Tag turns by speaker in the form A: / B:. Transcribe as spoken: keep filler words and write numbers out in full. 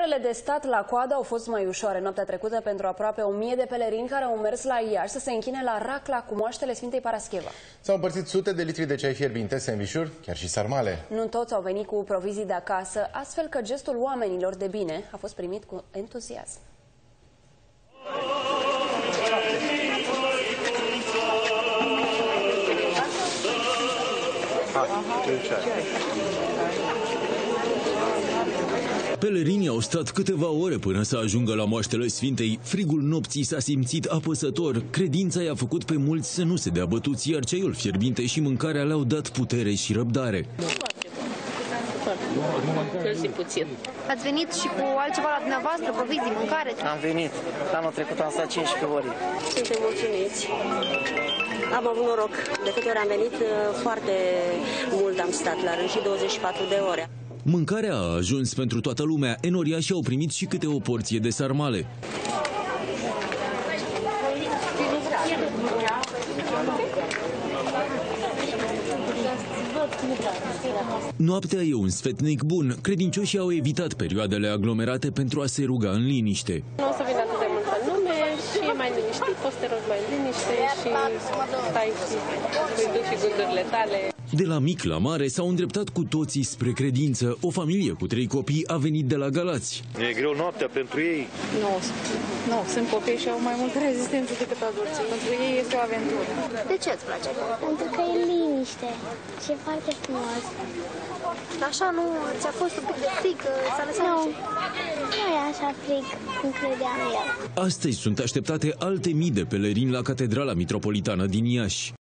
A: Orele de stat la coadă au fost mai ușoare noaptea trecută pentru aproape o mie de pelerini care au mers la Iași să se închine la Racla cu moaștele Sfintei Parascheva.
B: S-au împărțit sute de litri de ceai fierbinte, sandvișuri, chiar și sarmale.
A: Nu toți au venit cu provizii de acasă, astfel că gestul oamenilor de bine a fost primit cu entuziasm.
C: Pelerinii au stat câteva ore până să ajungă la moaștele Sfintei. Frigul nopții s-a simțit apăsător. Credința i-a făcut pe mulți să nu se dea bătuți, iar ceaiul fierbinte și mâncarea le-au dat putere și răbdare.
D: Puțin. Ați venit și cu altceva la dumneavoastră, provizii, mâncare?
E: Am venit. Anul trecut am stat cincisprezece ore.
F: Suntem mulțumiți. Am avut noroc. De câte ori am venit, foarte mult am stat la rând și douăzeci și patru de ore.
C: Mâncarea a ajuns pentru toată lumea. Enoriașii au primit și câte o porție de sarmale. Noaptea e un sfetnic bun. Credincioșii au evitat perioadele aglomerate pentru a se ruga în liniște.
G: Nu o să vină atât de multă lume și e mai liniștit, poți să te rogi mai în liniște și stai și îi duci și gândurile tale.
C: De la mic la mare s-au îndreptat cu toții spre credință. O familie cu trei copii a venit de la Galați.
H: E greu noaptea pentru ei?
I: Nu, nu, sunt copii și au mai multă rezistență decât adulții. Pentru ei este o aventură.
D: De ce îți place?
J: Pentru că e liniște și e foarte frumos.
D: Așa nu ți-a fost un pic de frig? S-a lăsat
J: Nu, nu e așa frig cum credeam eu.
C: Astăzi sunt așteptate alte mii de pelerini la Catedrala Mitropolitană din Iași.